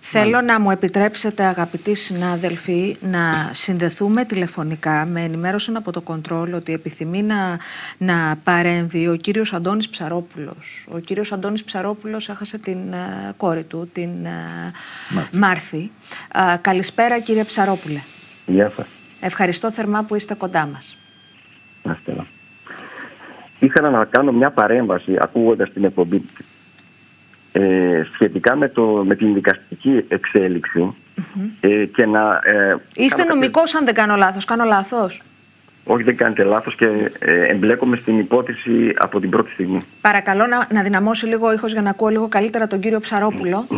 Θέλω να μου επιτρέψετε, αγαπητοί συνάδελφοι, να συνδεθούμε τηλεφωνικά. Με ενημέρωσαν από το κοντρόλ ότι επιθυμεί να παρέμβει ο κύριος Αντώνης Ψαρόπουλος. Ο κύριος Αντώνης Ψαρόπουλος έχασε την κόρη του, την Μάρθη. Καλησπέρα, κύριε Ψαρόπουλε. Γεια σας. Ευχαριστώ θερμά που είστε κοντά μας. Ήθελα να κάνω μια παρέμβαση ακούγοντας την εκπομπή σχετικά με την δικαστική εξέλιξη και να... Είστε νομικός, αν δεν κάνω λάθος. Κάνω λάθος? Όχι, δεν κάνετε λάθος και εμπλέκομαι στην υπόθεση από την πρώτη στιγμή. Παρακαλώ να δυναμώσει λίγο ο ήχος για να ακούω λίγο καλύτερα τον κύριο Ψαρόπουλο.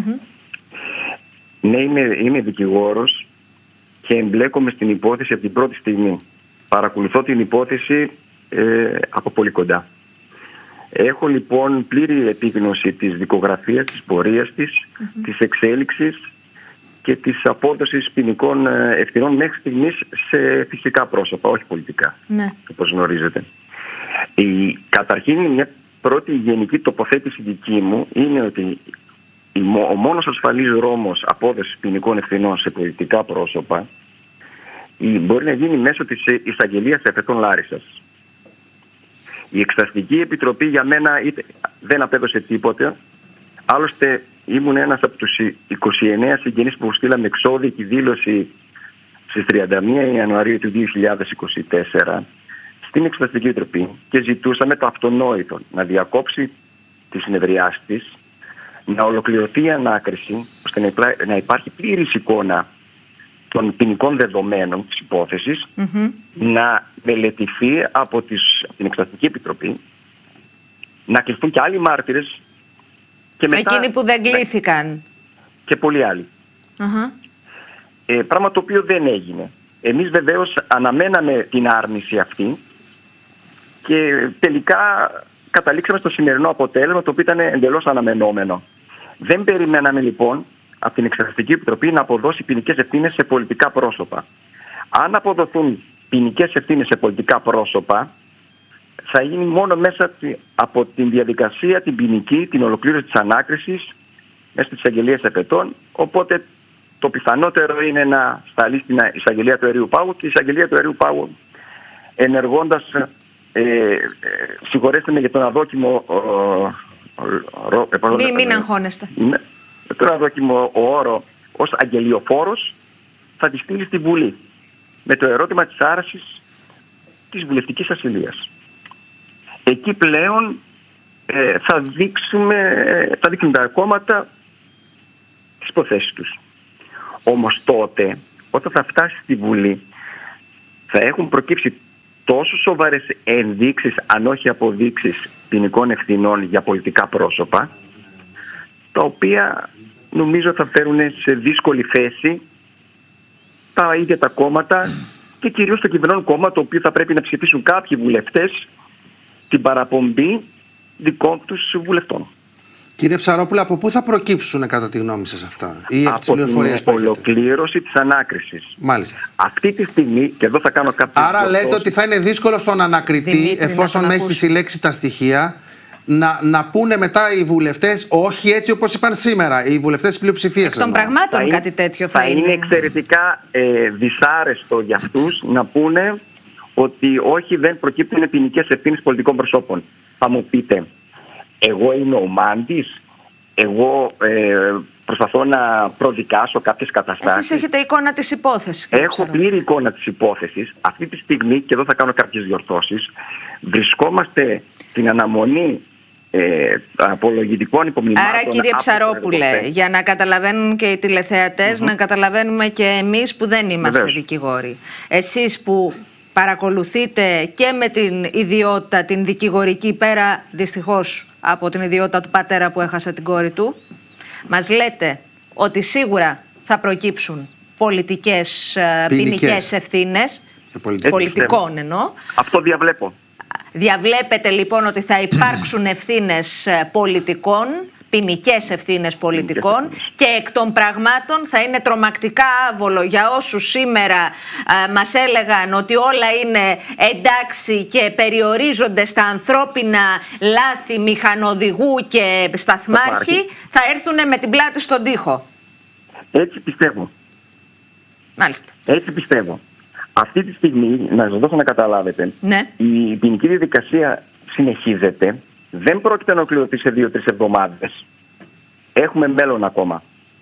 Ναι, είμαι δικηγόρος και εμπλέκομαι στην υπόθεση από την πρώτη στιγμή. Παρακολουθώ την υπόθεση από πολύ κοντά. Έχω λοιπόν πλήρη επίγνωση της δικογραφίας, της πορείας της, της εξέλιξης και της απόδοσης ποινικών ευθυνών μέχρι στιγμής σε φυσικά πρόσωπα, όχι πολιτικά, όπως γνωρίζετε. Καταρχήν, μια πρώτη γενική τοποθέτηση δική μου είναι ότι ο μόνος ασφαλής δρόμος απόδοσης ποινικών ευθυνών σε πολιτικά πρόσωπα μπορεί να γίνει μέσω της εισαγγελίας εφετών Λάρισσας. Η Εξεταστική Επιτροπή για μένα δεν απέδωσε τίποτε. Άλλωστε ήμουν ένας από τους 29 συγγενείς που στείλαμε εξώδικη δήλωση στις 31 Ιανουαρίου του 2024 στην Εξεταστική Επιτροπή και ζητούσαμε το αυτονόητο να διακόψει τις συνεδριάσεις της, να ολοκληρωθεί η ανάκριση ώστε να υπάρχει πλήρης εικόνα των ποινικών δεδομένων της υπόθεσης, να μελετηθεί από την Εξεταστική Επιτροπή, να κληθούν και άλλοι μάρτυρες και μετά... Εκείνοι που δεν κλήθηκαν. Και πολλοί άλλοι. Πράγμα το οποίο δεν έγινε. Εμείς βεβαίως αναμέναμε την άρνηση αυτή και τελικά καταλήξαμε στο σημερινό αποτέλεσμα, το οποίο ήταν εντελώς αναμενόμενο. Δεν περιμέναμε λοιπόν από την Εξεταστική Επιτροπή να αποδώσει ποινικές ευθύνες σε πολιτικά πρόσωπα. Αν αποδοθούν ποινικές ευθύνες σε πολιτικά πρόσωπα, θα γίνει μόνο μέσα από την διαδικασία, την ποινική, την ολοκλήρωση της ανάκρισης, μέσα στις εισαγγελίες εφετών. Οπότε το πιθανότερο είναι να σταλεί στην εισαγγελία του Αερίου Πάγου και η εισαγγελία του Αερίου Πάγου, ενεργώντας, συγχωρέστε με για τον αδόκιμο... Μην αγχώνεστε. Τον αδόκιμο όρο ως αγγελιοφόρος, θα τη στείλει στη Βουλή με το ερώτημα της άρσης της βουλευτικής ασυλίας. Εκεί πλέον θα δείξουν τα κόμματα τις υποθέσεις τους. Όμως τότε, όταν θα φτάσει στη Βουλή, θα έχουν προκύψει τόσο σοβαρές ενδείξεις, αν όχι αποδείξεις ποινικών ευθυνών για πολιτικά πρόσωπα, τα οποία νομίζω θα φέρουν σε δύσκολη θέση τα ίδια τα κόμματα και κυρίως το κυβερνών κόμμα, το οποίο θα πρέπει να ψηφίσουν κάποιοι βουλευτές την παραπομπή δικών τους βουλευτών. Κύριε Ψαρόπουλε, από πού θα προκύψουν κατά τη γνώμη σας αυτά? Ή από την ολοκλήρωση της ανάκρισης. Μάλιστα. Αυτή τη στιγμή, και εδώ θα κάνω κάποιες... Άρα λέτε ότι θα είναι δύσκολο στον ανακριτή, εφόσον έχει συλλέξει τα στοιχεία, να πούνε μετά οι βουλευτές, όχι έτσι όπως είπαν σήμερα, οι βουλευτές της πλειοψηφίας. Εκ των πραγμάτων κάτι τέτοιο θα είναι. Θα είναι εξαιρετικά δυσάρεστο για αυτούς να πούνε ότι όχι, δεν προκύπτουν ποινικές ευθύνες πολιτικών προσώπων. Θα μου πείτε, εγώ είμαι ο Μάντης, εγώ προσπαθώ να προδικάσω κάποιες καταστάσεις. Εσείς έχετε εικόνα της υπόθεσης. Έχω πλήρη εικόνα της υπόθεσης. Αυτή τη στιγμή, και εδώ θα κάνω κάποιες διορθώσεις, βρισκόμαστε στην αναμονή απολογητικών υπομνημάτων. Άρα, κύριε Ψαρόπουλε, για να καταλαβαίνουν και οι τηλεθεατές, να καταλαβαίνουμε και εμείς που δεν είμαστε δικηγόροι. Εσείς που παρακολουθείτε και με την ιδιότητα, την δικηγορική, πέρα δυστυχώς από την ιδιότητα του πατέρα που έχασε την κόρη του, μας λέτε ότι σίγουρα θα προκύψουν πολιτικές ποινικές ευθύνες, πολιτικών εννοώ. Αυτό διαβλέπω. Διαβλέπετε λοιπόν ότι θα υπάρξουν ευθύνες πολιτικών, ποινικές ευθύνες πολιτικών, και εκ των πραγμάτων θα είναι τρομακτικά άβολο για όσους σήμερα μας έλεγαν ότι όλα είναι εντάξει και περιορίζονται στα ανθρώπινα λάθη μηχανοδηγού και σταθμάρχη, θα έρθουν με την πλάτη στον τοίχο. Έτσι πιστεύω. Μάλιστα. Έτσι πιστεύω. Αυτή τη στιγμή, να σας δώσω να καταλάβετε, ναι. η ποινική διαδικασία συνεχίζεται. Δεν πρόκειται να ολοκληρωθεί σε 2-3 εβδομάδες. Έχουμε μέλλον ακόμα.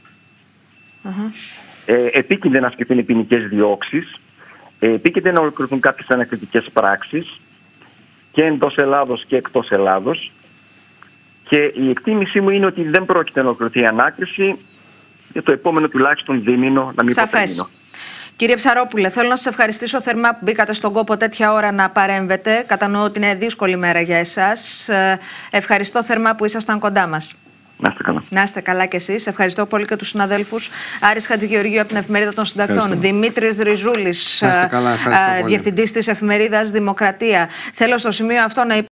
Επίκυνται να ασκηθούν οι ποινικές διώξεις. Επίκυνται να ολοκληρωθούν κάποιες ανακριτικές πράξεις και εντός Ελλάδος και εκτός Ελλάδος. Και η εκτίμησή μου είναι ότι δεν πρόκειται να ολοκληρωθεί η ανάκριση για το επόμενο τουλάχιστον δίμηνο, να μην πω τρίμηνο. Κύριε Ψαρόπουλε, θέλω να σας ευχαριστήσω θερμά που μπήκατε στον κόπο τέτοια ώρα να παρέμβετε. Κατανοώ ότι είναι δύσκολη μέρα για εσάς. Ευχαριστώ θερμά που ήσασταν κοντά μας. Να είστε καλά. Να είστε καλά κι εσείς. Ευχαριστώ πολύ και τους συναδέλφους. Άρης Χατζηγεωργίου από την Εφημερίδα των Συντακτών. Δημήτρης Ριζούλης, διευθυντής της Εφημερίδας Δημοκρατία. Θέλω στο σημείο αυτό να